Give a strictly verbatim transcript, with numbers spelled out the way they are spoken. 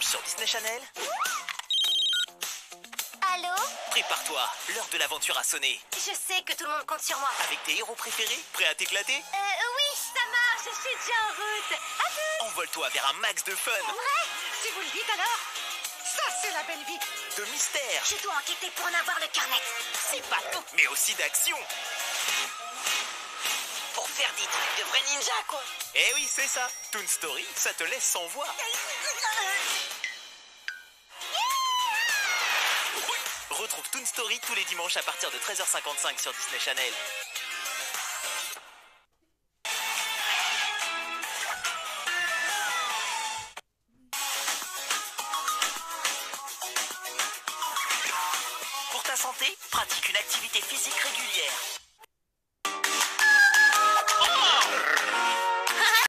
dimanche sur Disney Channel. Allô? Prépare-toi, l'heure de l'aventure a sonné. Je sais que tout le monde compte sur moi. Avec tes héros préférés, prêt à t'éclater? Euh, oui, ça marche, je suis déjà en route. À tous! Envole-toi vers un max de fun, Vrai? Si vous le dites alors. Ça, c'est la belle vie. de mystère, Je dois enquêter pour en avoir le carnet. c'est pas tout, mais aussi d'action. Pour faire des trucs de vrai ninja, quoi. Eh oui, c'est ça. Toon Story, ça te laisse sans voix. Retrouve Toon Story tous les dimanches à partir de treize heures cinquante-cinq sur Disney Channel. Pour ta santé, pratique une activité physique régulière.